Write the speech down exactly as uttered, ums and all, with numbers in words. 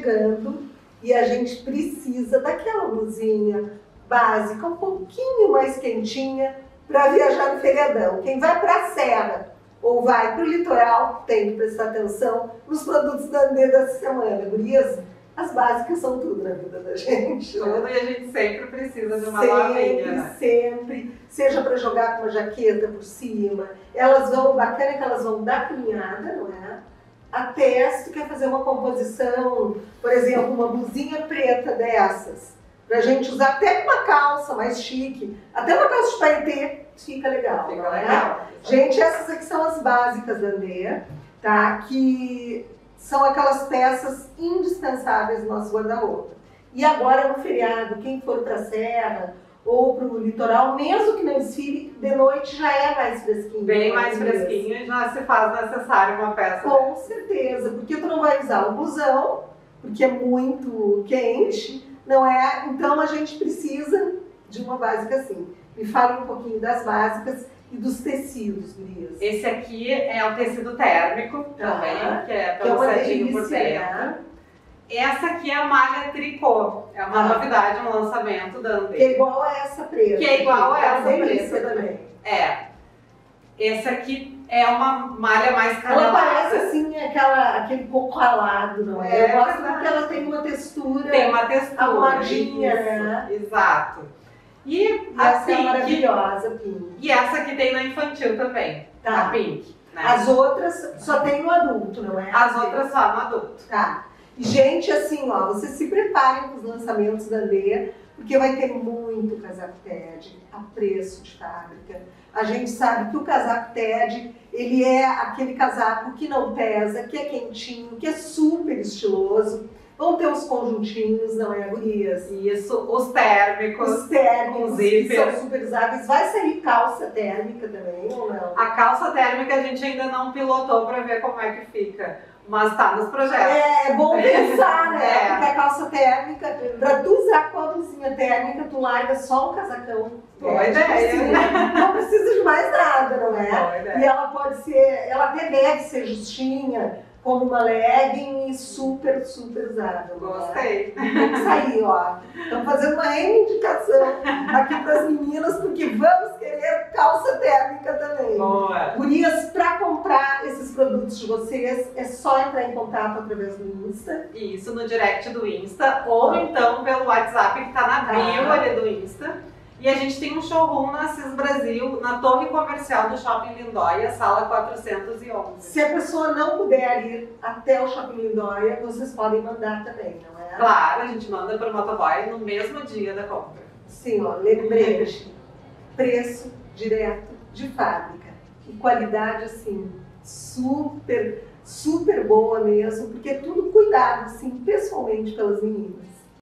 chegando e a gente precisa daquela blusinha básica, um pouquinho mais quentinha, para viajar no feriadão. Quem vai para a serra ou vai para o litoral tem que prestar atenção nos produtos da Andê dessa semana. Gurias, as básicas são tudo na vida da gente. Tudo, né? E a gente sempre precisa de uma sempre, lavinha, né? Sempre, seja para jogar com uma jaqueta por cima. Elas vão, bacana que elas vão dar cunhada, não é? Até se tu quer fazer uma composição, por exemplo, uma blusinha preta dessas, pra gente usar até uma calça mais chique, até uma calça de paetê, fica legal, Fica não é? legal. Gente, essas aqui são as básicas da Andê, tá? Que são aquelas peças indispensáveis do nosso guarda-roupa. E agora no feriado, quem for pra serra ou pro litoral, mesmo que não desfile, de noite já é mais fresquinho. Bem mais fresquinho e já se faz necessário uma peça. Com certeza, porque tu não vai usar o blusão, porque é muito quente, não é? Então a gente precisa de uma básica assim. Me fale um pouquinho das básicas e dos tecidos, gurias. Esse aqui é o tecido térmico também, Ah, que é que é uma pelucadinho por delícia, dentro. né? Essa aqui é a malha tricô, é uma Ah. novidade, um lançamento da Andê. Que é igual a essa preta. Que é igual a É uma essa delícia preta também. É. Esse aqui é uma malha mais Ela canelada. parece assim, aquela, aquele coco ralado, não é? É, Eu gosto verdade. porque ela tem uma textura Tem uma textura. arrumadinha, isso, né? Exato. E, E a essa é Pink, maravilhosa, Pink. e essa aqui tem na infantil também, Tá. a Pink. Né? As outras só tem no adulto, não é? As outras só no adulto. Tá. E, gente, assim, ó, vocês se preparem para os lançamentos da Andê, porque vai ter muito casaco TED a preço de fábrica. A gente sabe que o casaco TED, ele é aquele casaco que não pesa, que é quentinho, que é super estiloso. Vão ter os conjuntinhos, não é, gurias? Isso, os térmicos. Os térmicos, com que zíper. são super usáveis. Vai sair calça térmica também, ou não? A calça térmica a gente ainda não pilotou para ver como é que fica, mas tá nos projetos. É, é bom pensar, né? É. Porque a calça térmica, pra tu usar com a blusinha térmica, tu larga só um casacão. Boa É, ideia. tipo assim, não precisa de mais nada, não é? Boa ideia. E ela pode ser, ela até deve ser justinha, como uma legging e super, super usável. não é? Gostei. Tem que sair, ó. Estamos fazendo uma reivindicação aqui para as meninas, porque vamos querer calça térmica também. Boa. Gurias, para comprar esses produtos de vocês, é só entrar em contato através do Insta. Isso no direct do Insta, ou então pelo WhatsApp que tá na bio Ah. ali do Insta. E a gente tem um showroom na Assis Brasil, na torre comercial do Shopping Lindóia, sala quatrocentos e onze. Se a pessoa não puder ir até o Shopping Lindóia, vocês podem mandar também, não é? Claro, a gente manda para o motoboy no mesmo dia da compra. Sim, ó, lembrete. Preço direto de fábrica. E qualidade, assim, super, super boa mesmo, porque é tudo cuidado, assim, pessoalmente pelas meninas.